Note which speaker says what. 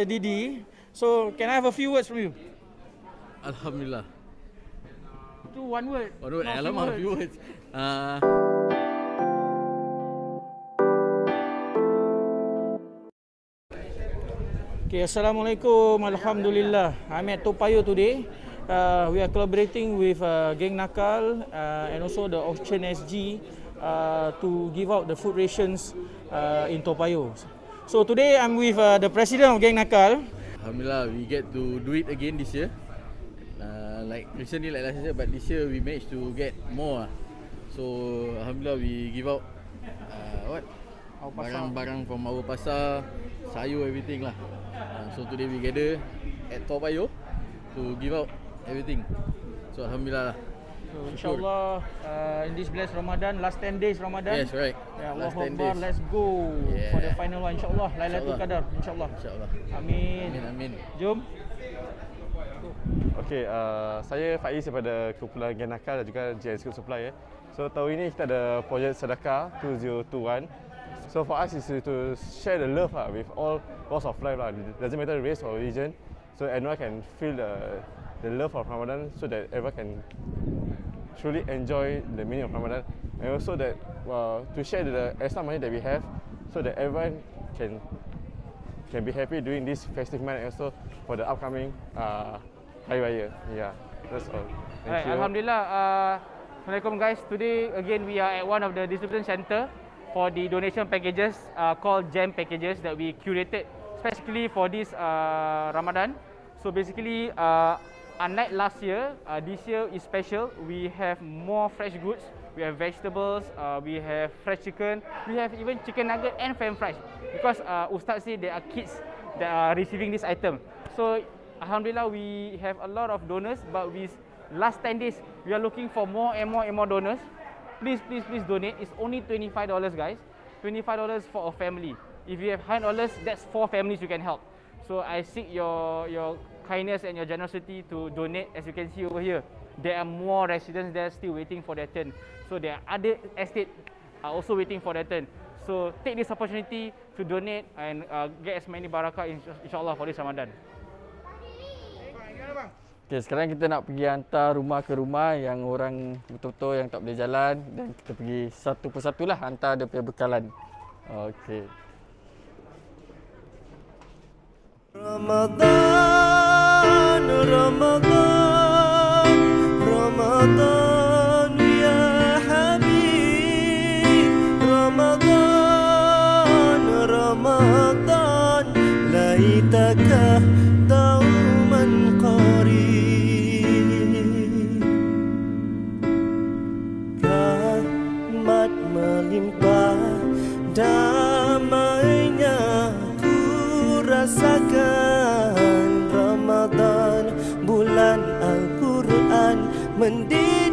Speaker 1: Mr. Didi. So, can I have a few words from you?
Speaker 2: Alhamdulillah.
Speaker 1: Itu one word.
Speaker 2: One word. Alamak, few words.
Speaker 1: Okay, Assalamualaikum. Alhamdulillah. I'm at Toa Payoh today. We are collaborating with Geng Nakal and also the Auction SG to give out the food rations in Toa Payoh. So today I'm with the president of Geng Nakal.
Speaker 2: Alhamdulillah, we get to do it again this year. Like recently, like last year, but this year we managed to get more. So Alhamdulillah, we give out barang-barang from our pasar, sayur, everything lah. So today we gather at Toa Payoh to give out everything. So Alhamdulillah lah.
Speaker 1: So insyaAllah in this blessed Ramadan, last 10 days Ramadan.
Speaker 2: Yes, right.
Speaker 1: Ya,
Speaker 2: Last
Speaker 1: Allahu
Speaker 2: 10
Speaker 1: Akbar,
Speaker 2: days.
Speaker 1: let's go for the final one. InsyaAllah, Lailatul Qadar. InsyaAllah.
Speaker 2: InsyaAllah.
Speaker 1: Amin.
Speaker 2: Amin, amin.
Speaker 1: Jom.
Speaker 3: Okey, saya Faiz daripada kumpulan Geng Nakal dan juga GNS Group Supply. So tahun ini kita ada projek Sedekah 2021. So for us is to share the love with all walks of life. It doesn't matter race or religion. So everyone can feel the love of Ramadan so that everyone can truly enjoy the meaning of Ramadan. And also that to share the extra money that we have so that everyone can be happy during this festive month and also for the upcoming Hari Raya. Yeah, that's all. Thank you.
Speaker 1: Alhamdulillah. Assalamualaikum guys. Today again we are at one of the distribution center for the donation packages called GEM packages that we curated specifically for this Ramadan. So basically, unlike last year, this year is special. We have more fresh goods. We have vegetables. We have fresh chicken. We have even chicken nugget and french fries. Because Ustaz said there are kids that are receiving this item. So Alhamdulillah, we have a lot of donors. But with last 10 days, we are looking for more and more donors. Please donate. It's only $25, guys. $25 for a family. If you have $100, that's 4 families you can help. So I seek your kindness and your generosity to donate. As you can see over here, there are more residents there still waiting for their turn. So there are other estates are also waiting for their turn. So take this opportunity to donate and get as many barakah insyaAllah for this Ramadan.
Speaker 4: Okay, sekarang kita nak pergi hantar rumah ke rumah yang orang betul-betul yang tak boleh jalan dan kita pergi satu persatu lah hantar dia punya bekalan. Okey.
Speaker 5: Ramadan, Ramadan, Ramadan ya Habib. Ramadan, Ramadan, laitaka dauman qarib. Rahmat melimpah, damainya ku rasakan. Ramadan, bulan Al-Quran mendidik